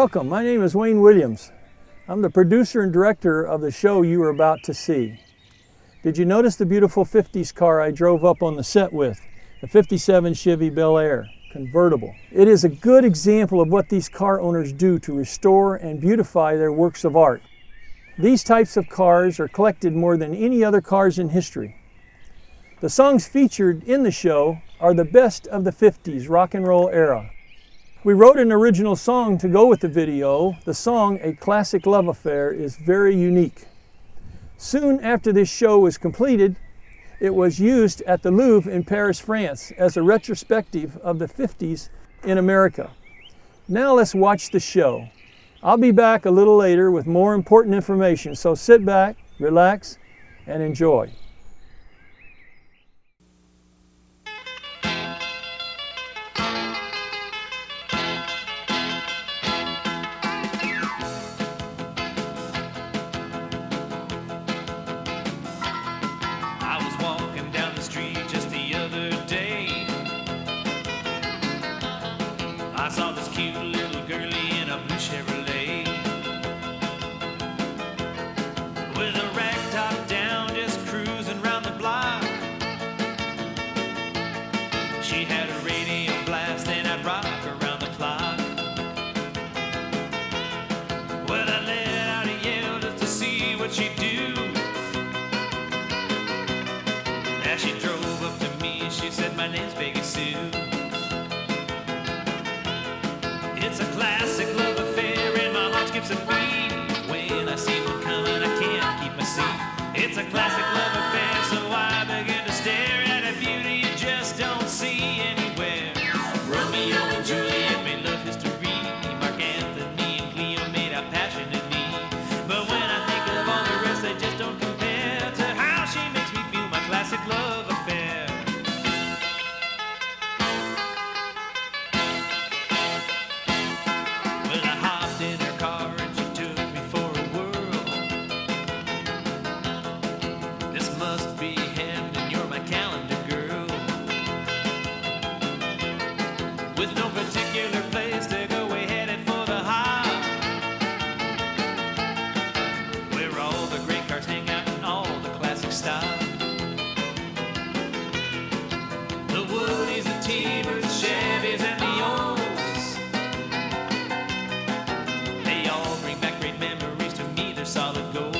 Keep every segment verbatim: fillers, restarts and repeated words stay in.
Welcome, my name is Wayne Williams. I'm the producer and director of the show you are about to see. Did you notice the beautiful fifties car I drove up on the set with? The fifty-seven Chevy Bel Air, convertible. It is a good example of what these car owners do to restore and beautify their works of art. These types of cars are collected more than any other cars in history. The songs featured in the show are the best of the fifties rock and roll era. We wrote an original song to go with the video. The song, A Classic Love Affair, is very unique. Soon after this show was completed, it was used at the Louvre in Paris, France, as a retrospective of the fifties in America. Now let's watch the show. I'll be back a little later with more important information, so sit back, relax, and enjoy. I saw this cute little girlie in a blue Chevrolet with a rag top down, just cruising round the block. She had a radio blast and I'd rock around the clock. Well, I let out a yell just to see what she'd do. As she drove up to me, she said, "My name's Peggy Sue." It's a classic love affair and my heart skips a beat. When I see one coming, I can't keep my seat. It's a classic love affair, so I begin to stare at a beauty you just don't see anywhere. Romeo and Juliet made love history. Mark Anthony and Cleo made out passionately. But when I think of all the rest, they just don't compare to how she makes me feel, my classic love affair. In her car and she took me for a whirl. This must be heaven, you're my calendar girl. With no particular place to go, we headed for the high, where all the great cars hang out in all the classic style. The Woodies, the T-Birds, Chevys, and the Olds, solid gold.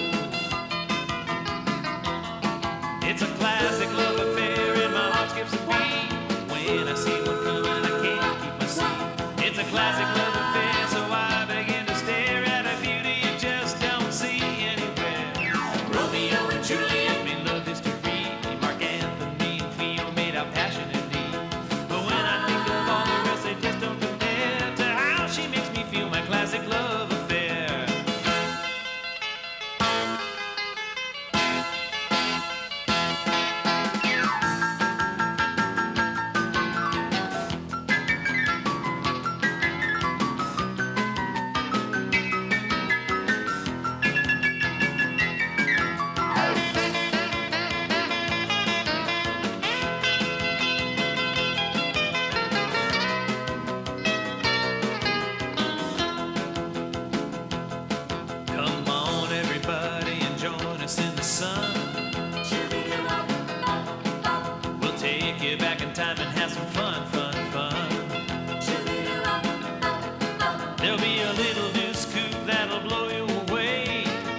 It's a classic love affair and my heart skips a beat. When I see one coming, I can't keep my seat. It's a classic love affair, so I begin to stare at a beauty you just don't see anywhere. Romeo and Juliet made love history. Mark Anthony and Cleo made out passionately. But when I think of all the rest, they just don't compare to how she makes me feel, my classic love affair. In the sun, we'll take you back in time and have some fun, fun, fun. There'll be a little new scoop that'll blow you away.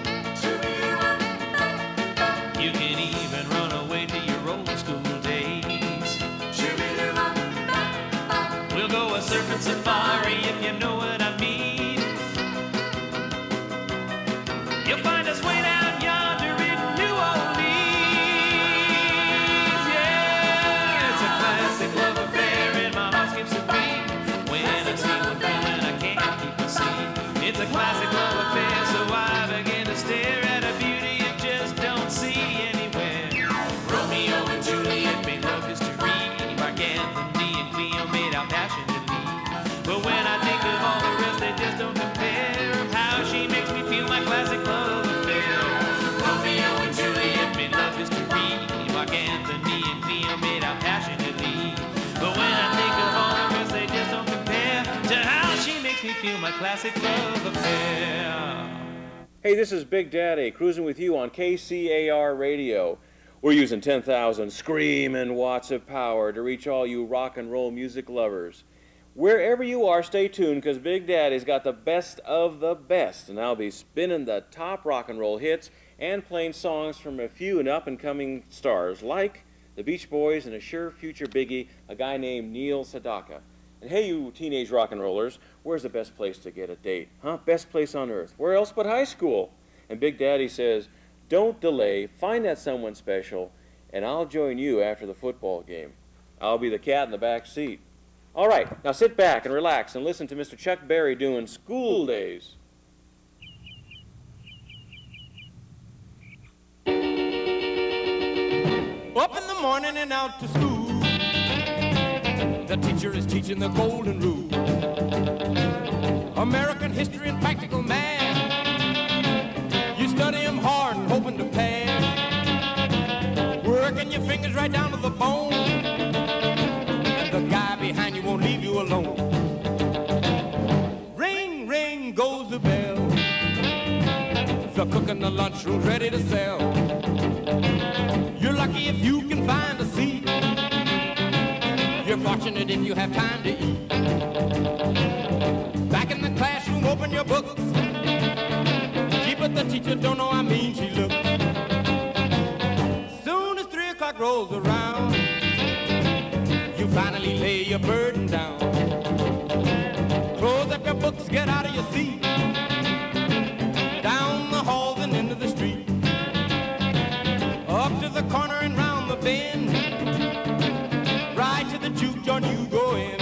You can even run away to your old school days. We'll go a surfing safari if you know what I mean. You'll find us way down yonder in New Orleans. Yeah, it's a classic love affair and my heart skips a beat. When I see one coming, I can't keep my seat. It's a classic love affair, so I begin to stare at a beauty you just don't see anywhere. Romeo and Juliet made love history. Mark Anthony and Cleo made out passionately. But when I think of all feel my classic love affair. Hey, this is Big Daddy cruising with you on K C A R Radio. We're using ten thousand screaming watts of power to reach all you rock and roll music lovers. Wherever you are, stay tuned, because Big Daddy's got the best of the best, and I'll be spinning the top rock and roll hits and playing songs from a few and up-and-coming stars like the Beach Boys and a sure future biggie, a guy named Neil Sedaka. And hey, you teenage rock and rollers, where's the best place to get a date? Huh? Best place on earth. Where else but high school? And Big Daddy says, don't delay, find that someone special, and I'll join you after the football game. I'll be the cat in the back seat. All right, now sit back and relax and listen to Mister Chuck Berry doing School Days. Up in the morning and out to school. The teacher is teaching the golden rule. American history and practical math. You study them hard and hoping to pass. Working your fingers right down to the bone. And the guy behind you won't leave you alone. Ring, ring goes the bell. The cook in the lunchroom's ready to sell. You're lucky if you can find a seat. You're fortunate if you have time to eat. Back in the classroom, open your books. Gee, but the teacher don't know how mean she looks. Soon as three o'clock rolls around, you finally lay your burden down. Close up your books, get out of your seat. Down the halls and into the street. Up to the corner and round the bend. Right to the juke joint you go in.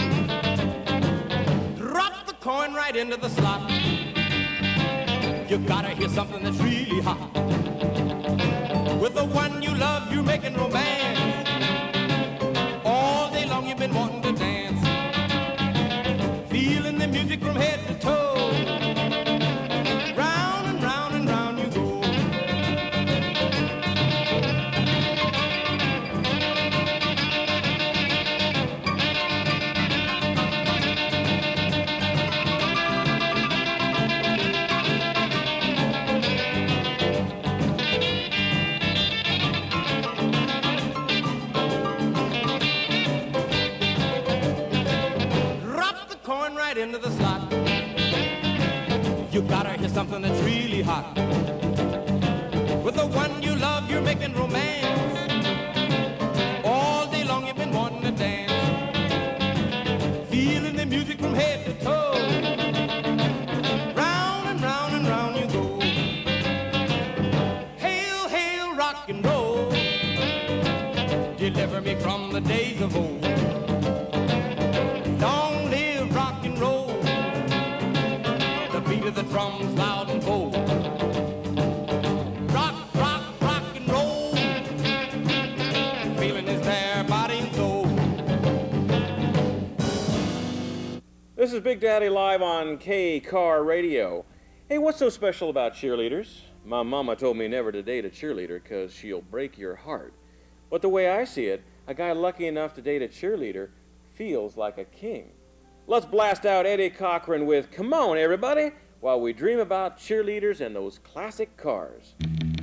Drop the coin right into the slot. You gotta hear something that's really hot. With the one you love, you're making romance. All day long you've been wanting to dance. Feeling the music from head to toe. Round and round and round you go. Into the slot. You gotta hear something that's really hot. With the one you love, you're making romance. All day long you've been wanting to dance. Feeling the music from head to toe. Round and round and round you go. Hail, hail, rock and roll. Deliver me from the days of old. Long live rock and roll. The beat of the drums loud and bold. Rock, rock, rock and roll. The feeling is there, body and soul. This is Big Daddy live on K-Car Radio. Hey, what's so special about cheerleaders? My mama told me never to date a cheerleader because she'll break your heart. But the way I see it, a guy lucky enough to date a cheerleader feels like a king. Let's blast out Eddie Cochran with Come On Everybody while we dream about cheerleaders and those classic cars.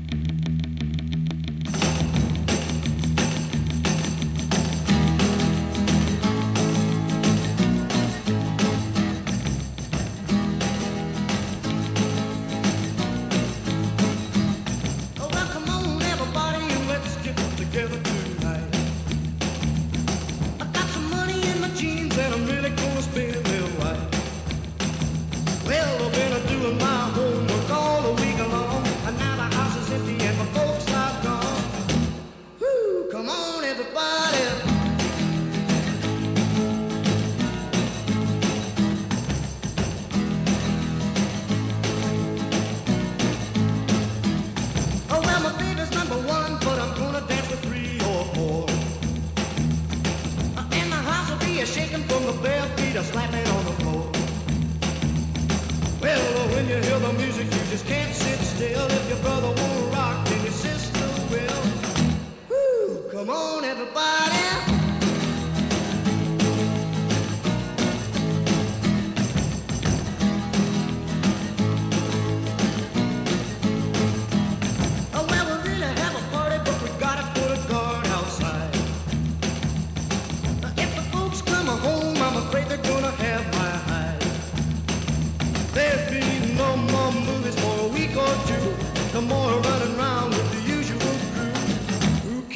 Oh, well, come on everybody and let's get together tonight. I got some money in my jeans and I'm really gonna spend it right. Well, I've been doing my homework all the week long, and now the house is empty and my folks are gone. Whoo, come on everybody. Oh, well, my baby's number one, but I'm gonna dance with three or four. And the house will be a shaking from the bare feet a slapping on the floor. Well, when you hear the music, you just can't sit still. If your brother won't rock, then your sister will. Woo, come on, everybody.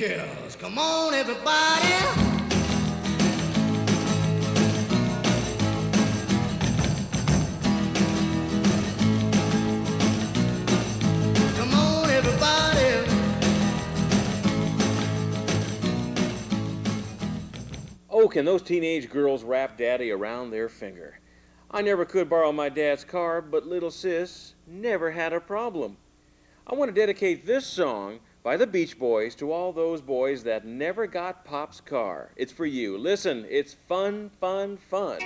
cares. Come on, everybody. Come on, everybody. Oh, can those teenage girls wrap Daddy around their finger? I never could borrow my dad's car, but little sis never had a problem. I want to dedicate this song by the Beach Boys to all those boys that never got Pop's car. It's for you. Listen, it's fun, fun, fun.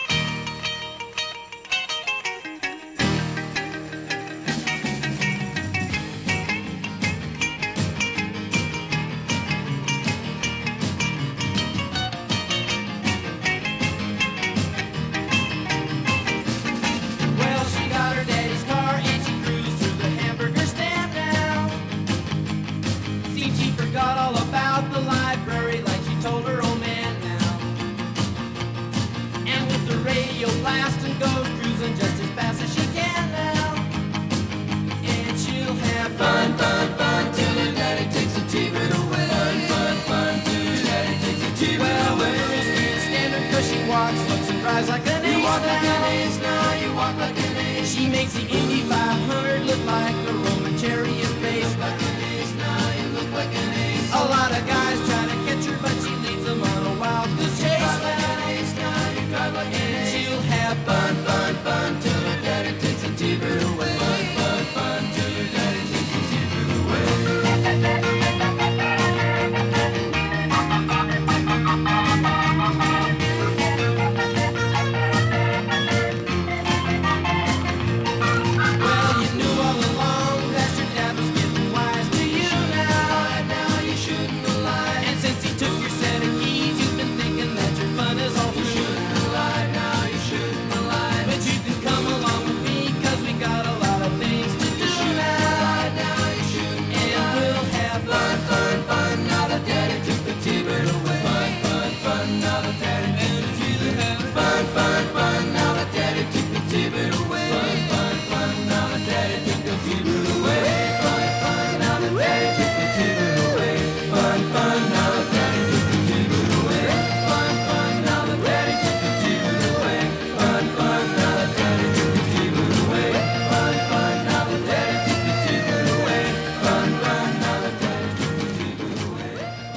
Well, she got her daddy's car and she cruised through the hamburger stand now. Seems she forgot all about the library like she told her old man now. And with the radio blasting goes cruising just as fast as she can now. And she'll have fun, fun, fun till her daddy takes a T-bird away. Fun, fun, fun till her daddy takes a T-bird well, away. Well, the girls can't stand her cause she walks, looks and drives like an ace. You walk like an ace now, you walk like an ace. She makes the Indy five hundred look like a Roman chariot race. You look like an ace now, you look like an ace. A lot of guys try to catch her, but she leads them on a wild goose chase. You drive like an ace now, you drive like an ace. She'll have fun, fun, fun till her daddy takes a T-bird away. Fun, fun, fun till her daddy takes a T-bird away. Well, you knew all along that your dad was getting wise to you now. Now you shouldn't have lied. And since he took your set of keys, you've been thinking that your fun is all through. You shouldn't have lied. Now you shouldn't have lied. But you can come along with me, cause we got a lot of things to do now. Now you shouldn't have lied. And we'll have fun, fun, fun. Now that daddy took the T-bird away. Fun, fun, fun. Now that daddy took the T-bird away. Fun, fun, fun. Now that daddy took the T-bird away. Fun, fun, fun. Now that daddy took the T-bird away. Fun, fun. Now that daddy took the T-bird away. Fun, fun. Now that daddy took the T-bird away. Fun, fun. Now that daddy took the T-bird away. Fun, fun. Now that daddy took the T-bird away. Fun, fun. Now that daddy took the T-bird away. Fun, fun. Now that daddy took the T-bird away.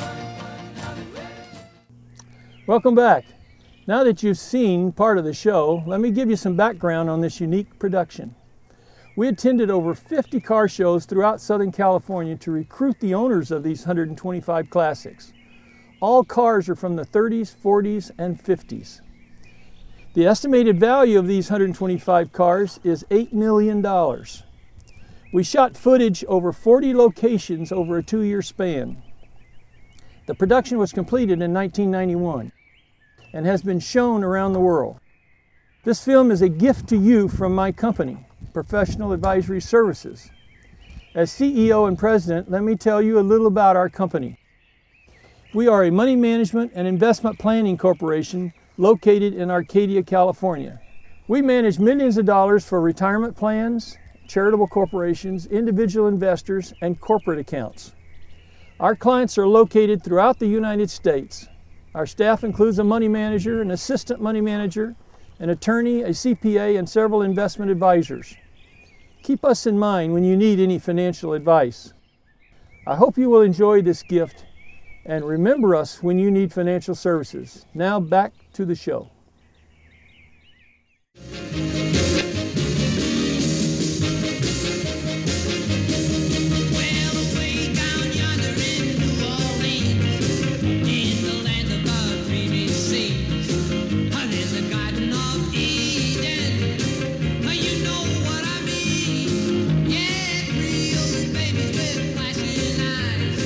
Welcome back. Now that you've seen part of the show, let me give you some background on this unique production. We attended over fifty car shows throughout Southern California to recruit the owners of these one hundred twenty-five classics. All cars are from the thirties, forties, and fifties. The estimated value of these one hundred twenty-five cars is eight million dollars. We shot footage over forty locations over a two-year span. The production was completed in nineteen ninety-one and has been shown around the world. This film is a gift to you from my company, Professional Advisory Services. As C E O and President, let me tell you a little about our company. We are a money management and investment planning corporation located in Arcadia, California. We manage millions of dollars for retirement plans, charitable corporations, individual investors, and corporate accounts. Our clients are located throughout the United States. Our staff includes a money manager, an assistant money manager, an attorney, a C P A, and several investment advisors. Keep us in mind when you need any financial advice. I hope you will enjoy this gift and remember us when you need financial services. Now back to the show.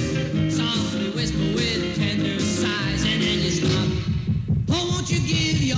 Won't you give your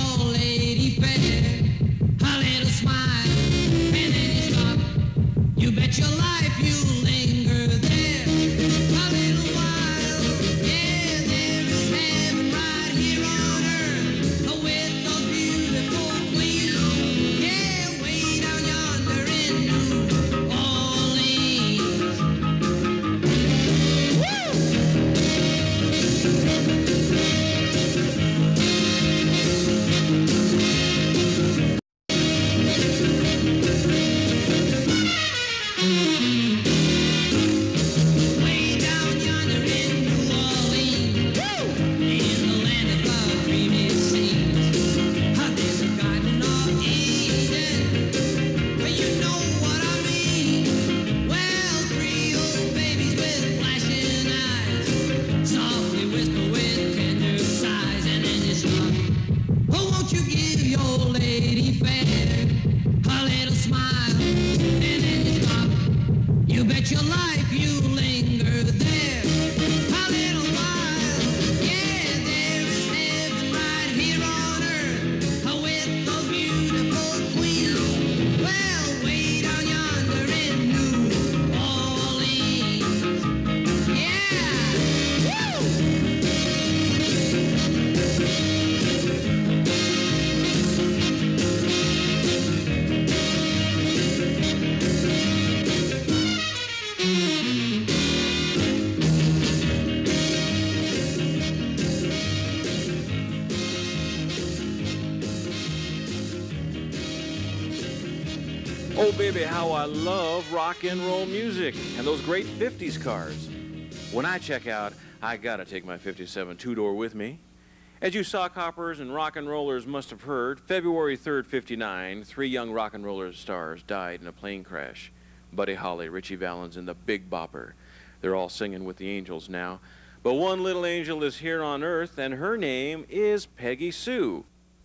Oh, baby, how I love rock and roll music and those great fifties cars. When I check out, I gotta take my fifty-seven two-door with me. As you sock hoppers and rock and rollers must have heard, February third, fifty-nine, three young rock and roller stars died in a plane crash. Buddy Holly, Richie Valens, and the Big Bopper. They're all singing with the angels now. But one little angel is here on earth, and her name is Peggy Sue.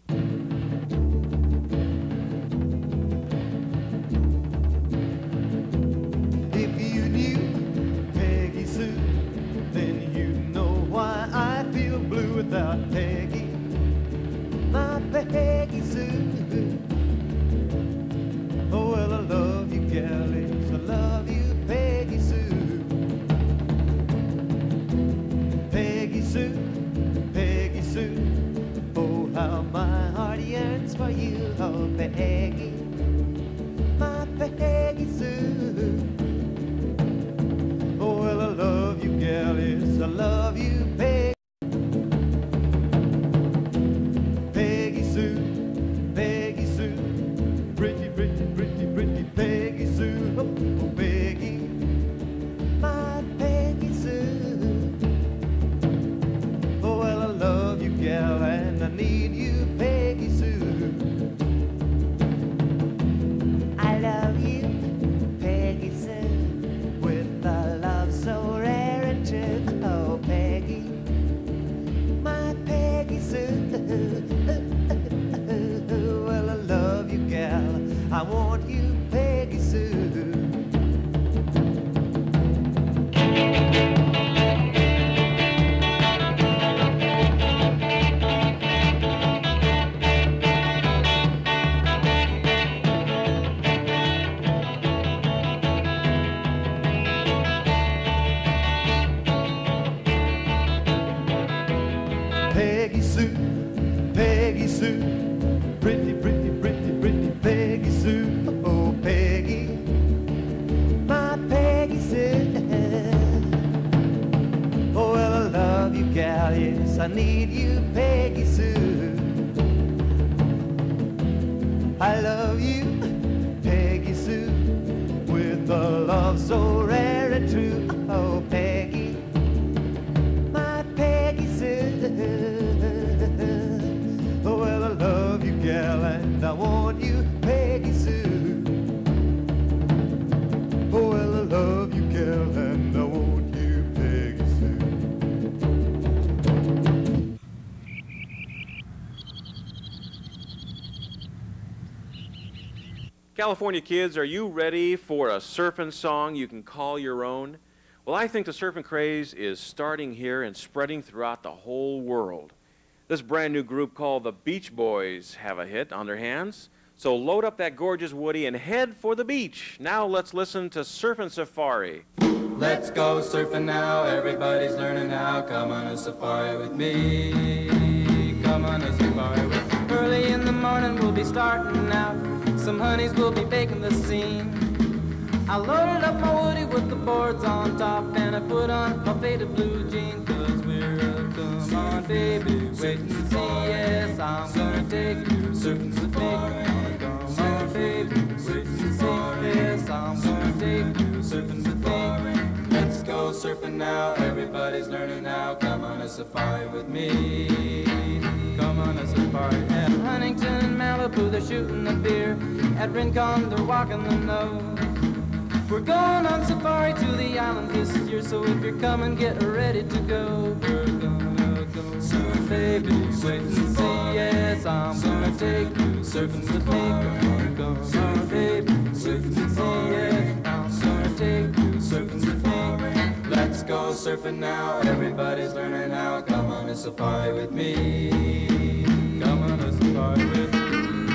If you knew Peggy Sue, then you know why I feel blue without Peggy, my Peggy Sue. Oh, well, I love you, galleys, I love you, Peggy Sue. Peggy Sue, Peggy Sue, oh, how my heart yearns for you, oh, Peggy, my Peggy Sue. Oh, well, I love you, galleys, I love you, Peggy. Peggy Sue, Peggy Sue, pretty, pretty, pretty, pretty Peggy Sue. Oh, oh, Peggy, my Peggy Sue. Oh, well, I love you, gal, and I need you, Peggy Sue. I love you, Peggy Sue, with a love so rare and true. Oh, Peggy, my Peggy Sue. Well, I love you, gal, I want you, Peggy Sue. Peggy Sue, Peggy Sue, pretty, pretty, pretty, pretty Peggy Sue. Oh, Peggy, my Peggy Sue. Oh, well, I love you, gal, yes, I need you, Peggy Sue. I love you, Peggy Sue, with a love so rare and true. Oh, Peggy, my Peggy Sue. Oh, well, I love you, gal, and I want you, Peggy Sue. Oh, well, I love you, gal, and I want you, Peggy Sue. California kids, are you ready for a surfing song you can call your own? Well, I think the surfing craze is starting here and spreading throughout the whole world. This brand new group called the Beach Boys have a hit on their hands. So load up that gorgeous Woody and head for the beach. Now let's listen to Surfin' Safari. Let's go surfing now, everybody's learning how. Come on a safari with me. Come on a safari with me. Early in the morning we'll be starting out. Some honeys will be baking the scene. I loaded up my Woody with the boards on top, and I put on my faded blue jeans, cause we're a come on baby, wait and see, yes, I'm gonna take you surfing safari. Come on baby, wait and see, yes, I'm gonna take you surfing safari. Let's go surfing now, everybody's learning how. Come on a safari with me. Come on a safari. At Huntington and Malibu they're shooting the beer. At Rincon they're walking the nose. We're going on safari to the islands this year, so if you're coming, get ready to go. We're gonna go surf, baby, wait and see, yes, I'm gonna take you surfing with me. We're gonna surf, baby, wait and see, yes, I'm gonna take you surfing with me. Let's go surfing now, everybody's learning how. Come on a safari with me. Come on a safari with me.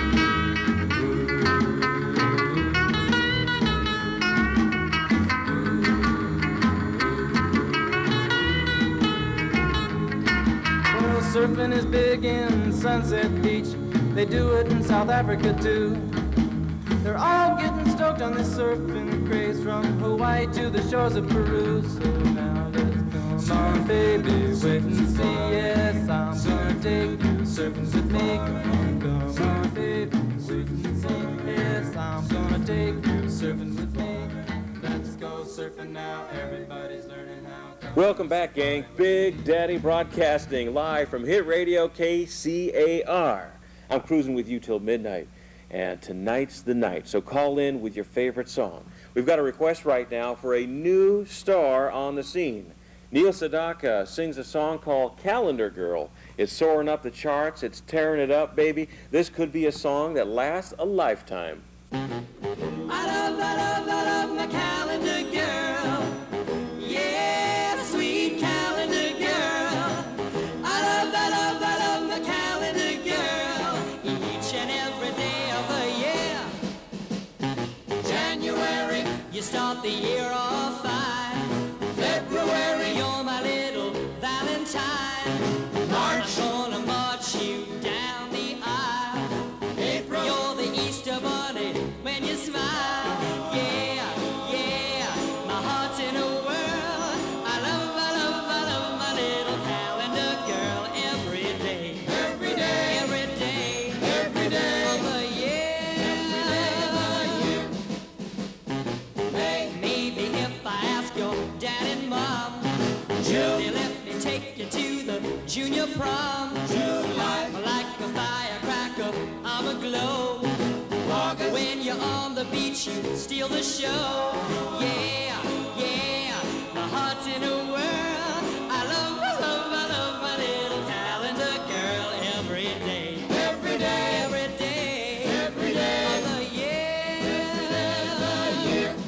Surfing is big in Sunset Beach. They do it in South Africa too. They're all getting stoked on this surfing craze, from Hawaii to the shores of Peru. So now let's come on, baby, wait and see. Yes, I'm gonna take you surfing with me. Come on, come on, baby, wait and see. Yes, I'm gonna take surfing now, everybody's learning how. Come Welcome back, gang. Big Daddy Broadcasting live from Hit Radio K C A R. I'm cruising with you till midnight, and tonight's the night, so call in with your favorite song. We've got a request right now for a new star on the scene. Neil Sedaka sings a song called Calendar Girl. It's soaring up the charts. It's tearing it up, baby. This could be a song that lasts a lifetime. I love, I love, I love my calendar girl. Yeah, sweet calendar girl. I love, I love, I love my calendar girl. Each and every day of the year. January, you start the year off fine. February, you're my little Valentine. March, I'm gonna march you down the aisle. April, you're the Easter bunny when you smile. Yeah, yeah, my heart's in a whirl. I love, I love, I love my little calendar girl. Every day, every day, every day, every day of the year. Hey, maybe if I ask your dad and mom, they let me take you to the junior prom. July, like a firecracker, I'm a glow. August, when you're on the beach, you steal the show. Yeah, yeah, my heart's in a whirl. I love, I love, I love my little calendar girl. Every day, every day, every day, every day of the year. Every day of the year.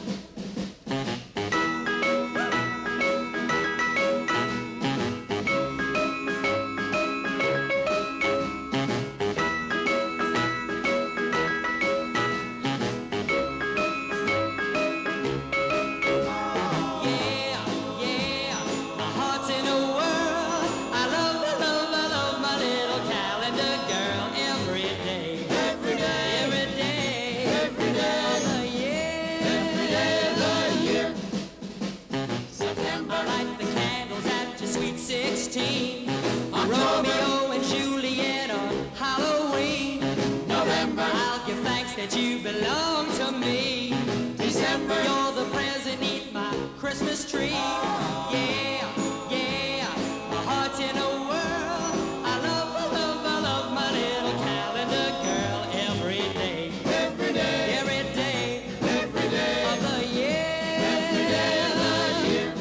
sixteen, Romeo and Juliet on Halloween. November, I'll give thanks that you belong to me. December, you're the present beneath my Christmas tree. Yeah, yeah, my heart's in a whirl. I love, I love, I love my little calendar girl. Every day, every day, every day, every day of the year. Every day of the year.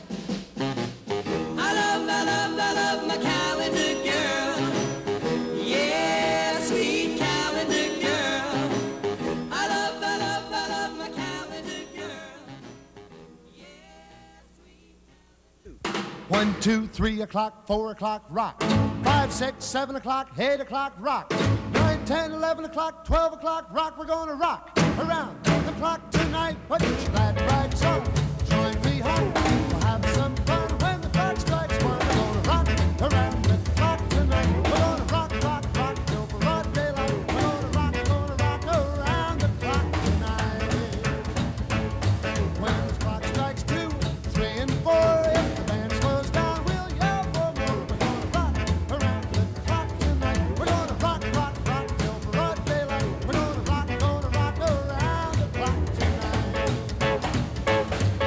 I love, I love, I love my calendar girl. Yeah, sweet calendar girl. I love, I love, I love my calendar girl. Yeah, sweet. One, two, three o'clock, four o'clock, rock. Five, six, seven o'clock, eight o'clock, rock. Nine, ten, eleven o'clock, twelve o'clock, rock. We're gonna rock around the clock tonight. Put your glad rags on, join me home. We'll have some fun when the clock strikes one. We're gonna rock around the clock tonight. We're gonna rock, rock, rock till broad daylight. We're gonna rock, gonna rock around the clock tonight. When the clock strikes two, three, and four, if the band slows down, we'll yell for more. We're gonna rock around the clock tonight. We're gonna rock, rock, rock till broad daylight. We're gonna rock, gonna rock around the clock tonight.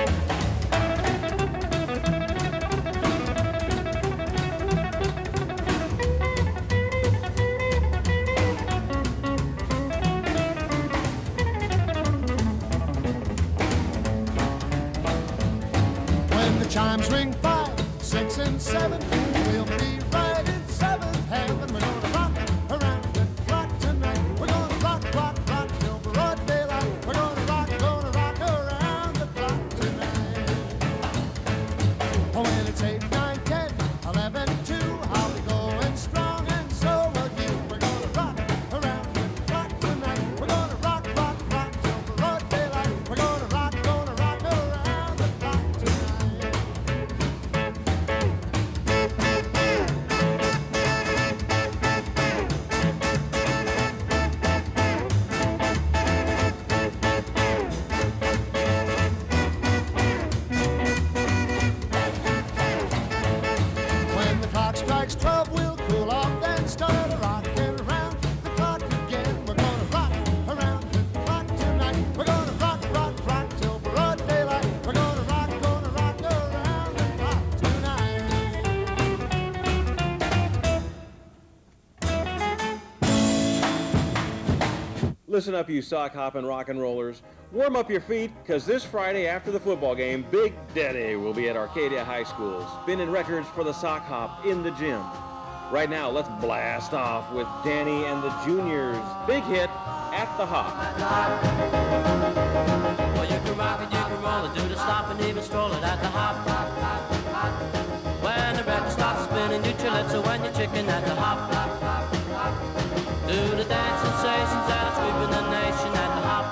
Listen up, you sock hopping rock and rollers. Warm up your feet, because this Friday after the football game, Big Daddy will be at Arcadia High School, spinning records for the sock hop in the gym. Right now, let's blast off with Danny and the Juniors' big hit, At the Hop. Well, you can rock it, you can roll it, do the stop and even stroll it at the hop. When the record starts spinning, you chill it, so when you're chicken at the hop. Do the dance sensations that are sweeping the nation at the hop.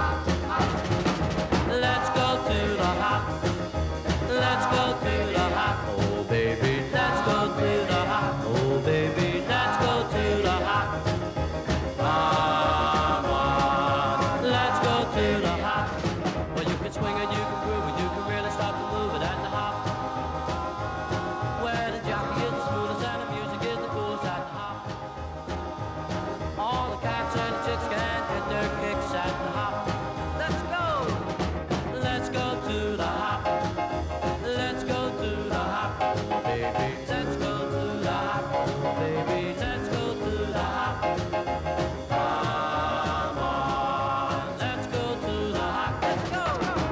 Let's go to the hop. Let's go to the hop. Oh baby, let's go to the hop. Oh baby, let's go to the hop. Come on, let's go to the hop. Well, you can swing it, you can groove it, you can really start to move it at the hop. Where the jockey is the smoothest and the music is the coolest at the hop. All the cats and the chicks can get their kicks at the hop. Let's go! Let's go to the hop. Let's go to the hop, baby. Let's go to the hop, baby. Let's go to the hop. Come on, let's go to the hop. Let's go!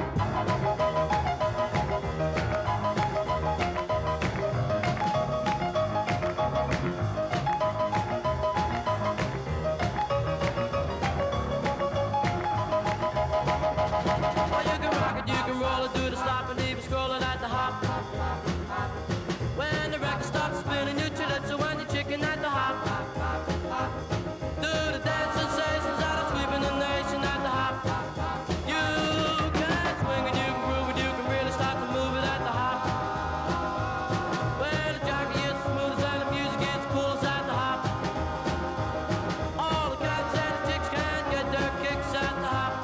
Well, you can rock it, you can roll it, do the slop and even scroll it at the hop. When the record starts spinning, you chill it, so when you're chicken at the hop. Do the dance sensations that are sweeping the nation at the hop. You can swing it, you can groove it, you can really start to move it at the hop. Where the jockey is the smoothest and the music is the coolest at the hop. All the cats and the chicks can get their kicks at the hop.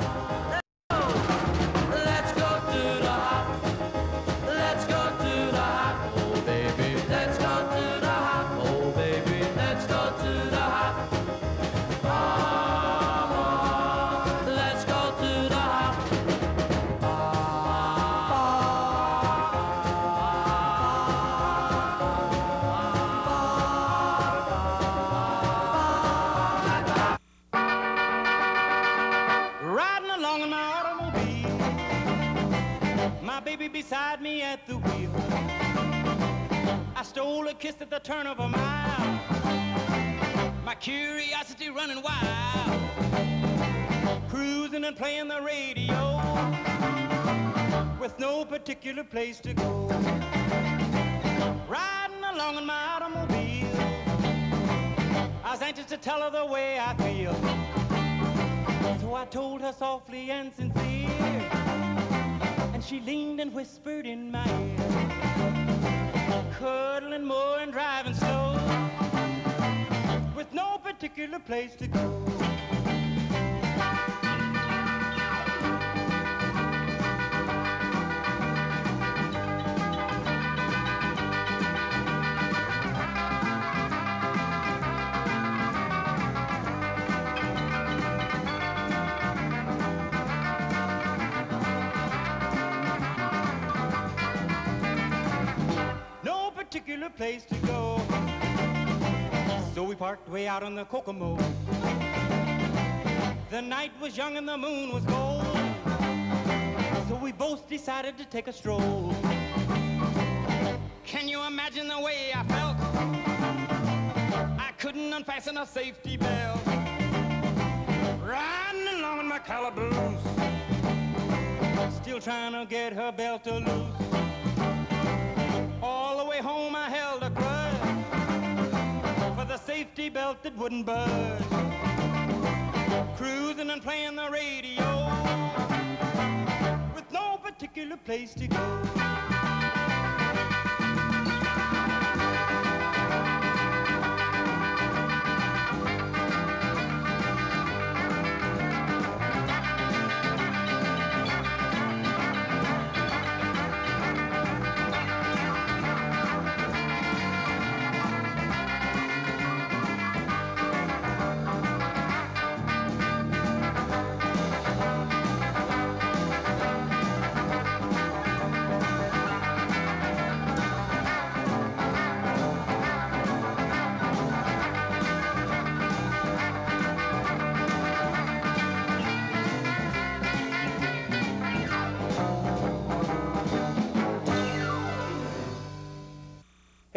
Let's go to the hop. Let's go to the hop. Oh baby, let's go to the hop. Oh baby, let's go to the hop. Come on, let's go to the hop. Riding along in my automobile, my baby beside me at the wheel. I stole a kiss at the turn of a mile, my curiosity running wild. Cruising and playing the radio, with no particular place to go. Riding along in my automobile, I was anxious to tell her the way I feel. So I told her softly and sincere, and she leaned and whispered in my ear, cuddling more and driving slow, with no particular place to go. No particular place to go. So we parked way out on the Kokomo. The night was young and the moon was gold, so we both decided to take a stroll. Can you imagine the way I felt? I couldn't unfasten a safety belt, riding along in my calaboose, still trying to get her belt to loose. All the way home I held a grudge for the safety belt that wouldn't budge. Cruising and playing the radio, with no particular place to go.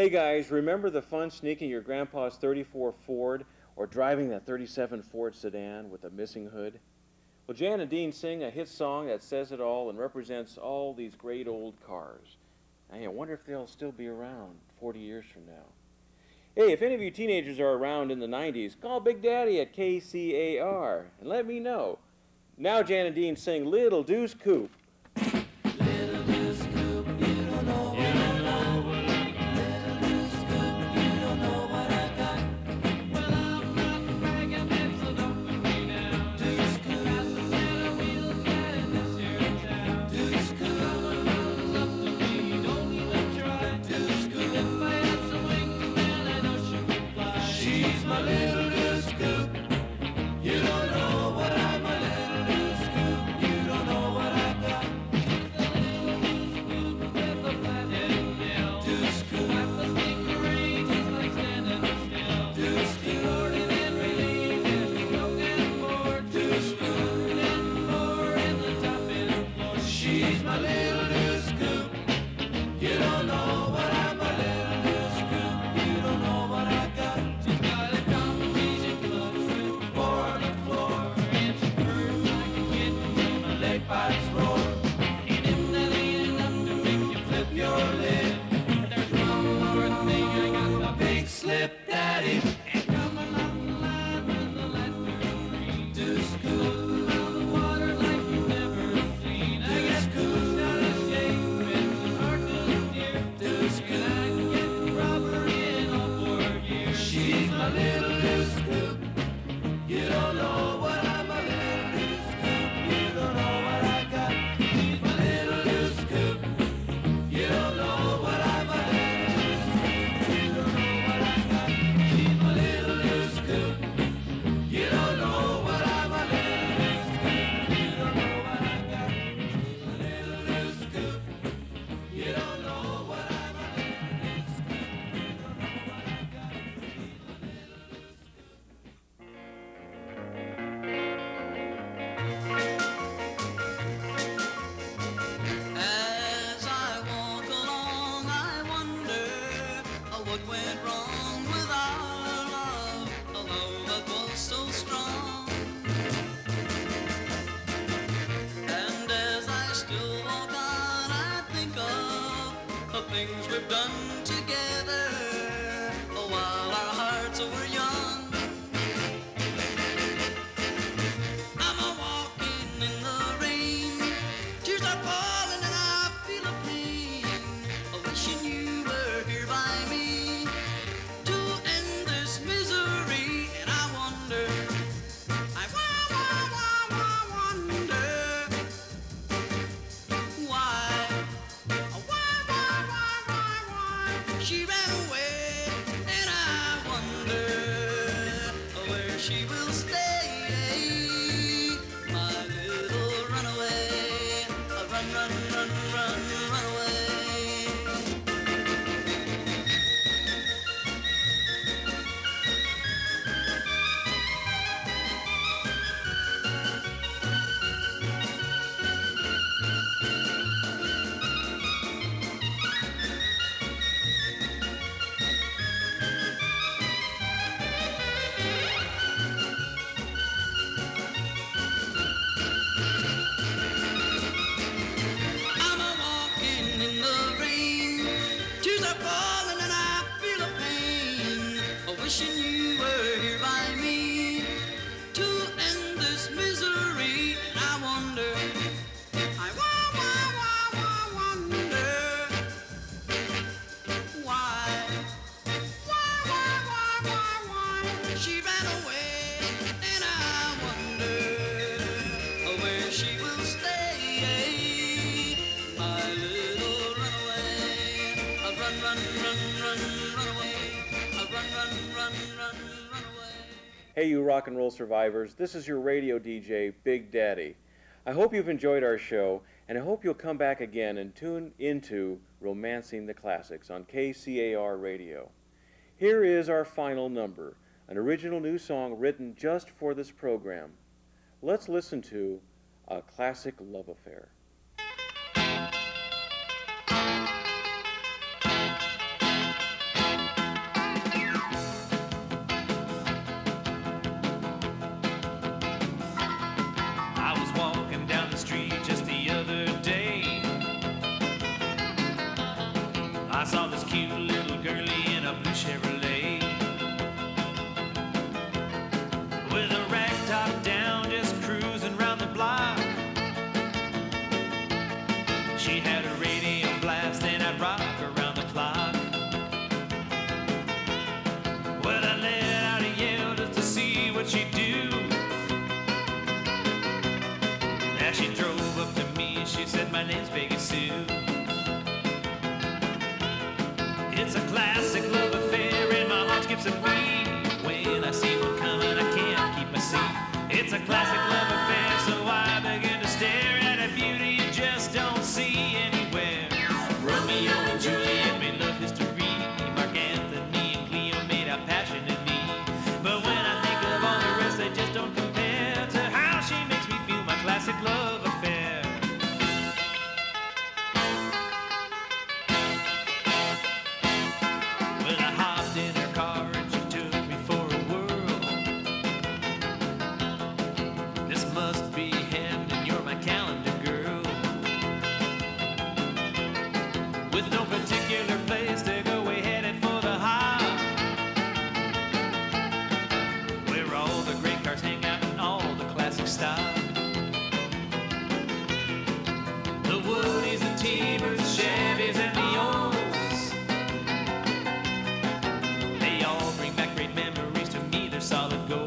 Hey guys, remember the fun sneaking your grandpa's thirty-four Ford or driving that thirty-seven Ford sedan with a missing hood? Well, Jan and Dean sing a hit song that says it all and represents all these great old cars. I wonder if they'll still be around forty years from now. Hey, if any of you teenagers are around in the nineties, call Big Daddy at K C A R and let me know. Now Jan and Dean sing Little Deuce Coupe. Little Deuce Coupe, you don't know what I got. Little Deuce Coupe, you don't know what I got. Well, I'm not bragging, babe, so don't put me down. Deuce Coupe, got the Santa wheels got in this here town. Deuce Coupe, all the road's up to me, don't even try. Deuce Coupe, if I had some wings, then I know she would fly. She's my little Deuce Coupe, you don't know what I'm a little Deuce Coupe, you don't know what I got. She's my little Deuce Coupe. You don't know what I'm a little Deuce Coupe. You don't know what I got. She's got a combination club with four on the floor, and she purrs like a kitten when my leg pipes roar. And if that ain't enough to make you flip your lid, there's one more thing. I got the big slip daddy. And come along the line when the lights turn green. Deuce Coupe, around the water like you've never seen. I got Coupe out of shape with the heart to steer. Deuce Coupe, I can get rubber in all four gears. She's my little Deuce Coupe. You don't know what I'm a little Deuce Coupe. You don't know what I got. She's my little Deuce Coupe. You don't know what I'm a little Deuce Coupe. You don't know what I got. She's my little Deuce Coupe. You don't know what I'm a little Deuce Coupe. You don't know what I got. She's my little Deuce Coupe. You don't know what I'm a little Deuce Coupe. You don't know what I got. She's my little Deuce Coupe. As I walk along, I wonder uh, what went wrong with our love, a love that was so strong. And as I still walk on, I think of the things we've done together uh, while our hearts were young. I'm a walking in the rain, tears are falling and I feel a pain, a wishing you were here by me to end this misery. And I wonder, I wa- wa- wa- wa- wonder why, why, why, why, why, why she ran away. And I wonder where she will stay, my little runaway. Run, run, run, run, run away. I'm a walking in the rain, tears are falling and I feel a pain, a wishing you were here by me to end this misery. And I wonder, I wa- wa- wa- wa- wonder why, why, why, why, why, why she ran away. And I wonder where she will stay, my little runaway. Run, run, run, run, run away. Run, run, run, run, run away. Hey, you rock and roll survivors, this is your radio D J, Big Daddy. I hope you've enjoyed our show, and I hope you'll come back again and tune into Romancing the Classics on K C A R Radio. Here is our final number, an original new song written just for this program. Let's listen to A Classic Love Affair. Thank you. she'd do. As she drove up to me, she said, my name's Peggy Sue. It's a classic love affair and my heart skips a beat. When I see one coming, I can't keep my seat. It's a classic love affair, so I begin to stare at a beauty you just don't see anywhere. Romeo and Juliet made love history. Mark Anthony and Cleo made out passionately. But when I think of all the rest, they just don't compare to how she makes me feel my classic love affair. Well, I hopped in her car and she took me for a whirl. This must be heaven and you're my calendar girl. With no particular place to go, we headed for the hop, where all the great cars hang out and all the classic stop. The Woodies, the T-Birds, Chevys, and the Olds, they all bring back great memories to me, they're solid gold.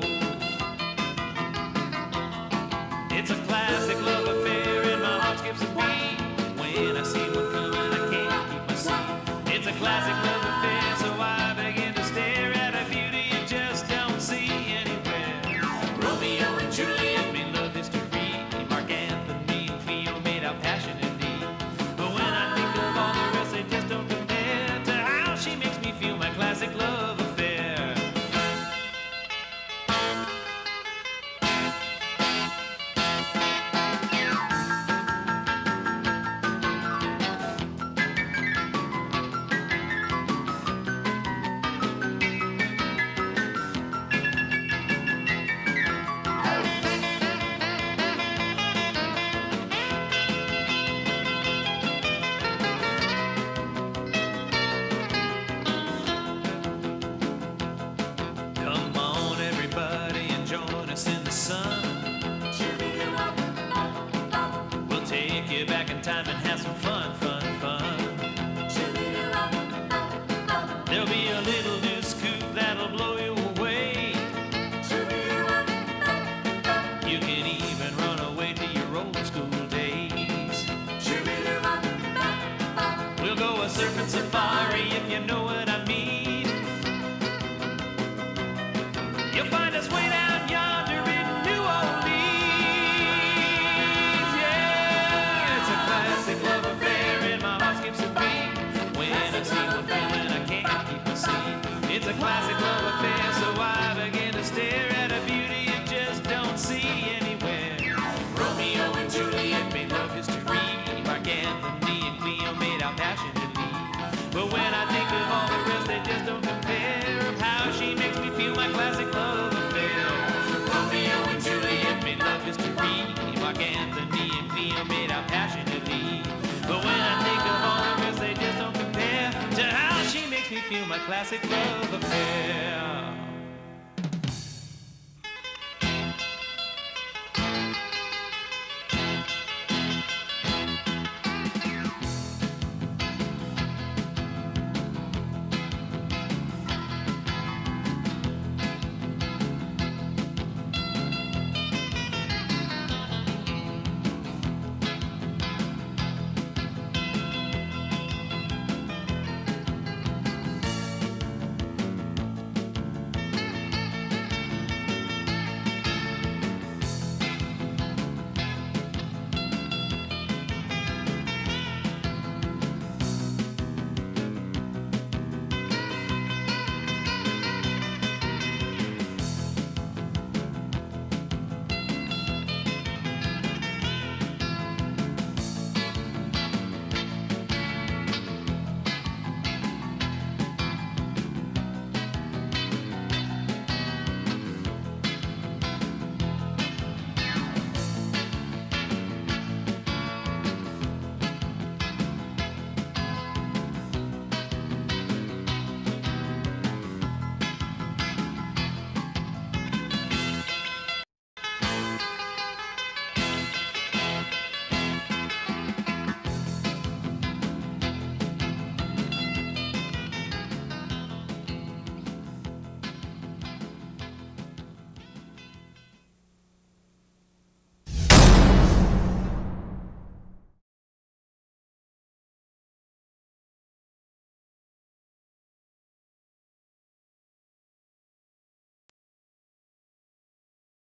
It's a classic love affair and my heart skips a beat. When I see one coming, I can't keep my seat. It's a classic love affair, so I begin to stare at a beauty you just don't see anywhere. Romeo and Juliet made love history. Mark Anthony and Cleo made out passionately. But when I think of all the rest, they just don't compare to how she makes me feel my classic love affair. Come on, everybody, and join us in the sun. We'll take you back in time and have some fun, fun, fun. There'll be a little new scoop that'll blow you away. You can even run away to your old school days. We'll go a surfing safari if you know what I mean. You'll find us way down yonder in New Orleans. Yeah, it's a classic love affair and my heart skips a beat. When I see one coming, I can't keep my seat. It's a classic love affair, so I begin to stare at a beauty you just don't see anywhere. Romeo and Juliet made love history. Mark Anthony and Cleo made out passionately. But when I think of all the rest, they just don't compare of how she makes me feel my classic love affair. Romeo and Juliet made love history. Mark Anthony and Cleo made out passionately. But when I think of all the rest, they just don't compare to how she makes me feel my classic love affair.